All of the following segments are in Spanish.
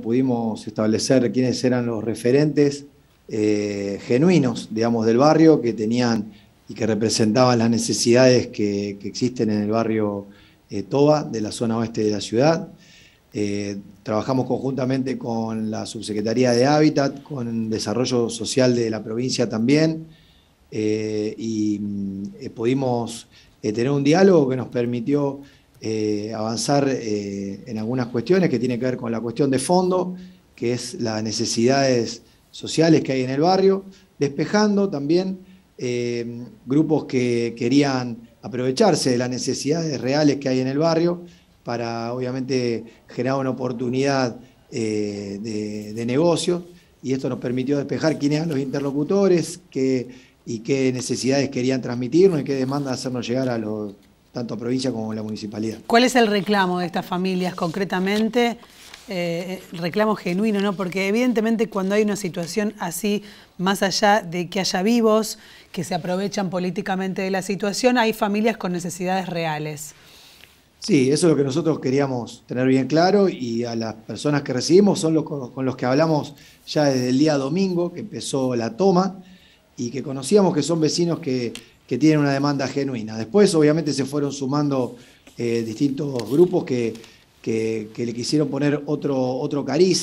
pudimos establecer quiénes eran los referentes genuinos, digamos, del barrio, que tenían y que representaban las necesidades que existen en el barrio Toba, de la zona oeste de la ciudad. Trabajamos conjuntamente con la Subsecretaría de Hábitat, con Desarrollo Social de la provincia también, y pudimos tener un diálogo que nos permitió avanzar en algunas cuestiones que tienen que ver con la cuestión de fondo, que es las necesidades sociales que hay en el barrio, despejando también grupos que querían aprovecharse de las necesidades reales que hay en el barrio para obviamente generar una oportunidad de negocio, y esto nos permitió despejar quiénes eran los interlocutores y qué necesidades querían transmitirnos y qué demandas hacernos llegar a tanto a provincia como a la municipalidad. ¿Cuál es el reclamo de estas familias concretamente? Reclamo genuino, ¿no? Porque evidentemente cuando hay una situación así, más allá de que haya vivos que se aprovechan políticamente de la situación, hay familias con necesidades reales. Sí, eso es lo que nosotros queríamos tener bien claro, y a las personas que recibimos son con los que hablamos ya desde el día domingo, que empezó la toma, y que conocíamos que son vecinos que tienen una demanda genuina. Después obviamente se fueron sumando distintos grupos que le quisieron poner otro cariz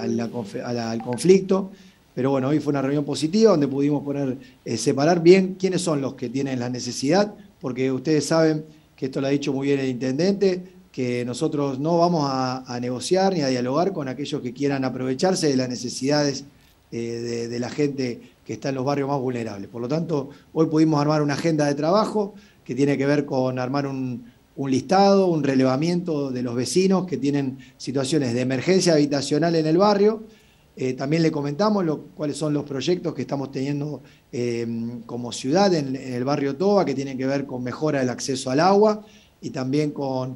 al conflicto, pero bueno, hoy fue una reunión positiva donde pudimos separar bien quiénes son los que tienen la necesidad, porque ustedes saben que esto lo ha dicho muy bien el intendente, que nosotros no vamos a negociar ni a dialogar con aquellos que quieran aprovecharse de las necesidades de la gente que está en los barrios más vulnerables. Por lo tanto, hoy pudimos armar una agenda de trabajo que tiene que ver con armar un listado, un relevamiento de los vecinos que tienen situaciones de emergencia habitacional en el barrio. También le comentamos cuáles son los proyectos que estamos teniendo como ciudad en el barrio Toba, que tienen que ver con mejora del acceso al agua y también con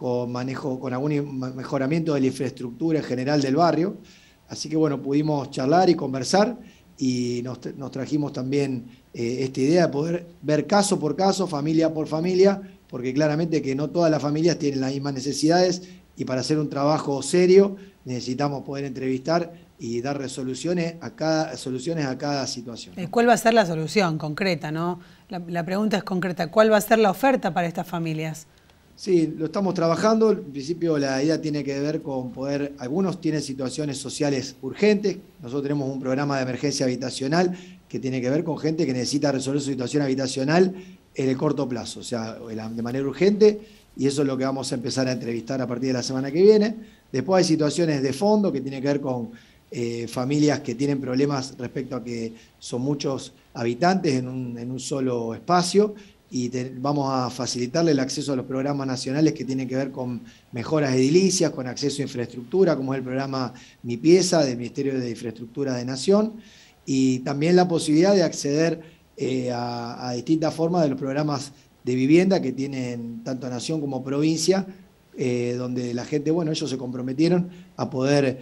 algún mejoramiento de la infraestructura en general del barrio. Así que bueno, pudimos charlar y conversar, y nos trajimos también esta idea de poder ver caso por caso, familia por familia, porque claramente que no todas las familias tienen las mismas necesidades, y para hacer un trabajo serio necesitamos poder entrevistar y dar soluciones a cada situación, ¿no? ¿Cuál va a ser la solución concreta, no? La pregunta es concreta. ¿Cuál va a ser la oferta para estas familias? Sí, lo estamos trabajando. En principio la idea tiene que ver con algunos tienen situaciones sociales urgentes. Nosotros tenemos un programa de emergencia habitacional que tiene que ver con gente que necesita resolver su situación habitacional en el corto plazo, o sea, de manera urgente, y eso es lo que vamos a empezar a entrevistar a partir de la semana que viene. Después hay situaciones de fondo que tienen que ver con familias que tienen problemas respecto a que son muchos habitantes en un solo espacio, y vamos a facilitarle el acceso a los programas nacionales que tienen que ver con mejoras edilicias, con acceso a infraestructura, como es el programa Mi Pieza del Ministerio de Infraestructura de Nación, y también la posibilidad de acceder a distintas formas de los programas de vivienda que tienen tanto Nación como provincia, donde la gente, bueno, ellos se comprometieron a poder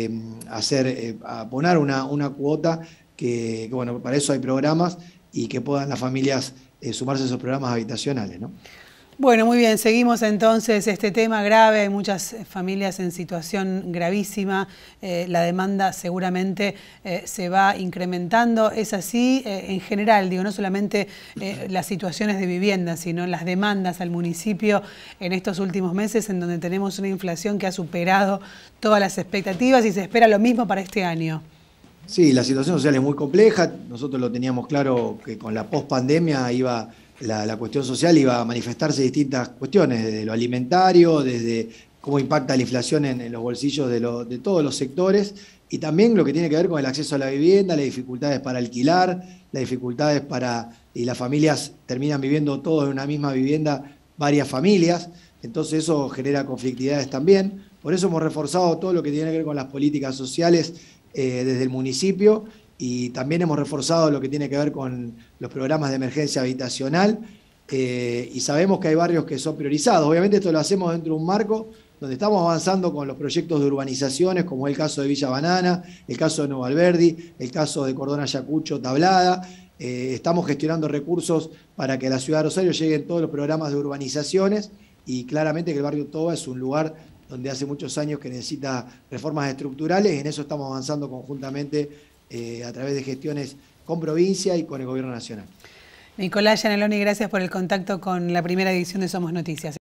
a poner una cuota que, bueno, para eso hay programas, y que puedan las familias sumarse a esos programas habitacionales, ¿no? Bueno, muy bien, seguimos entonces este tema grave, hay muchas familias en situación gravísima, la demanda seguramente se va incrementando, es así en general, digo, no solamente las situaciones de vivienda, sino las demandas al municipio en estos últimos meses, en donde tenemos una inflación que ha superado todas las expectativas y se espera lo mismo para este año. Sí, la situación social es muy compleja. Nosotros lo teníamos claro que con la pospandemia la cuestión social iba a manifestarse distintas cuestiones, desde lo alimentario, desde cómo impacta la inflación en los bolsillos de todos los sectores, y también lo que tiene que ver con el acceso a la vivienda, las dificultades para alquilar, las dificultades y las familias terminan viviendo todos en una misma vivienda, varias familias, entonces eso genera conflictividades también. Por eso hemos reforzado todo lo que tiene que ver con las políticas sociales desde el municipio, y también hemos reforzado lo que tiene que ver con los programas de emergencia habitacional, y sabemos que hay barrios que son priorizados. Obviamente esto lo hacemos dentro de un marco donde estamos avanzando con los proyectos de urbanizaciones, como es el caso de Villa Banana, el caso de Nuevo Alberdi, el caso de Cordón Ayacucho, Tablada. Estamos gestionando recursos para que a la ciudad de Rosario lleguen todos los programas de urbanizaciones, y claramente que el barrio Toba es un lugar donde hace muchos años que necesita reformas estructurales. En eso estamos avanzando conjuntamente a través de gestiones con provincia y con el Gobierno Nacional. Nicolás Gianelloni, gracias por el contacto con la primera edición de Somos Noticias.